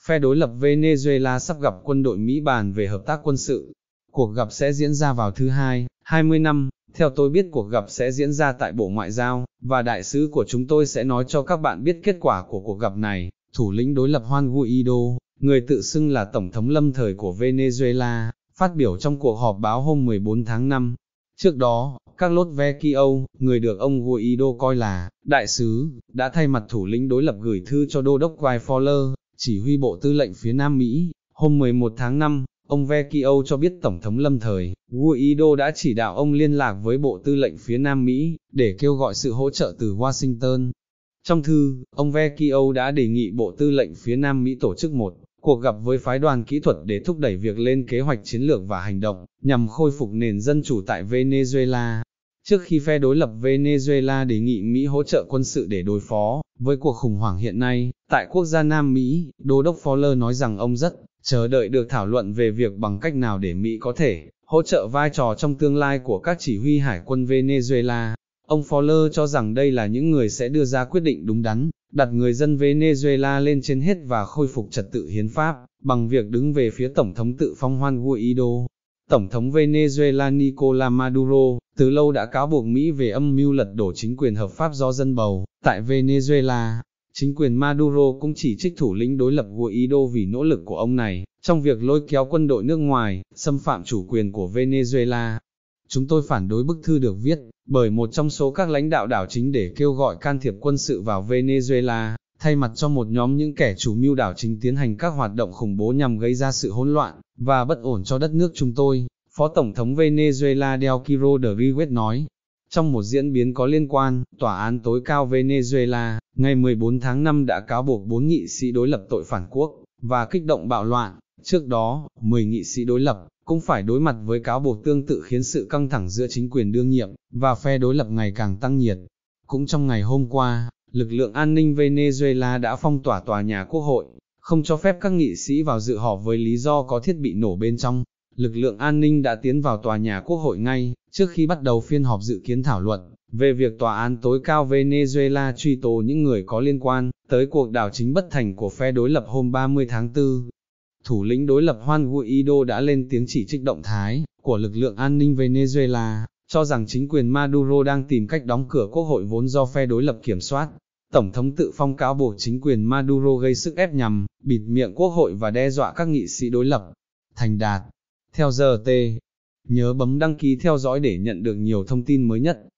phe đối lập Venezuela sắp gặp quân đội Mỹ bàn về hợp tác quân sự. Cuộc gặp sẽ diễn ra vào thứ Hai, 20 năm. Theo tôi biết cuộc gặp sẽ diễn ra tại Bộ Ngoại giao, và đại sứ của chúng tôi sẽ nói cho các bạn biết kết quả của cuộc gặp này. Thủ lĩnh đối lập Juan Guaido, người tự xưng là Tổng thống lâm thời của Venezuela, phát biểu trong cuộc họp báo hôm 14 tháng 5. Trước đó, Carlos Vecchio, người được ông Guaido coi là đại sứ, đã thay mặt thủ lĩnh đối lập gửi thư cho Đô đốc Guy Fowler, chỉ huy Bộ Tư lệnh phía Nam Mỹ. Hôm 11 tháng 5, ông Vecchio cho biết Tổng thống lâm thời, Guaido đã chỉ đạo ông liên lạc với Bộ Tư lệnh phía Nam Mỹ, để kêu gọi sự hỗ trợ từ Washington. Trong thư, ông Vecchio đã đề nghị Bộ Tư lệnh phía Nam Mỹ tổ chức một cuộc gặp với phái đoàn kỹ thuật để thúc đẩy việc lên kế hoạch chiến lược và hành động, nhằm khôi phục nền dân chủ tại Venezuela. Trước khi phe đối lập Venezuela đề nghị Mỹ hỗ trợ quân sự để đối phó với cuộc khủng hoảng hiện nay, tại quốc gia Nam Mỹ, Đô đốc Fowler nói rằng ông rất chờ đợi được thảo luận về việc bằng cách nào để Mỹ có thể hỗ trợ vai trò trong tương lai của các chỉ huy hải quân Venezuela. Ông Fowler cho rằng đây là những người sẽ đưa ra quyết định đúng đắn, đặt người dân Venezuela lên trên hết và khôi phục trật tự hiến pháp, bằng việc đứng về phía Tổng thống tự phong Juan Guaido. Tổng thống Venezuela Nicolás Maduro, từ lâu đã cáo buộc Mỹ về âm mưu lật đổ chính quyền hợp pháp do dân bầu, tại Venezuela. Chính quyền Maduro cũng chỉ trích thủ lĩnh đối lập Guaido vì nỗ lực của ông này, trong việc lôi kéo quân đội nước ngoài, xâm phạm chủ quyền của Venezuela. Chúng tôi phản đối bức thư được viết bởi một trong số các lãnh đạo đảo chính để kêu gọi can thiệp quân sự vào Venezuela, thay mặt cho một nhóm những kẻ chủ mưu đảo chính tiến hành các hoạt động khủng bố nhằm gây ra sự hỗn loạn và bất ổn cho đất nước chúng tôi, Phó Tổng thống Venezuela Delcy Rodríguez nói. Trong một diễn biến có liên quan, Tòa án tối cao Venezuela, ngày 14 tháng 5 đã cáo buộc 4 nghị sĩ đối lập tội phản quốc và kích động bạo loạn. Trước đó, 10 nghị sĩ đối lập cũng phải đối mặt với cáo buộc tương tự khiến sự căng thẳng giữa chính quyền đương nhiệm và phe đối lập ngày càng tăng nhiệt. Cũng trong ngày hôm qua, lực lượng an ninh Venezuela đã phong tỏa tòa nhà Quốc hội, không cho phép các nghị sĩ vào dự họp với lý do có thiết bị nổ bên trong. Lực lượng an ninh đã tiến vào tòa nhà Quốc hội ngay trước khi bắt đầu phiên họp dự kiến thảo luận về việc tòa án tối cao Venezuela truy tố những người có liên quan tới cuộc đảo chính bất thành của phe đối lập hôm 30 tháng 4. Thủ lĩnh đối lập Juan Guaido đã lên tiếng chỉ trích động thái của lực lượng an ninh Venezuela, cho rằng chính quyền Maduro đang tìm cách đóng cửa quốc hội vốn do phe đối lập kiểm soát. Tổng thống tự phong cáo buộc chính quyền Maduro gây sức ép nhằm bịt miệng quốc hội và đe dọa các nghị sĩ đối lập. Thành đạt. Theo giờ T. Nhớ bấm đăng ký theo dõi để nhận được nhiều thông tin mới nhất.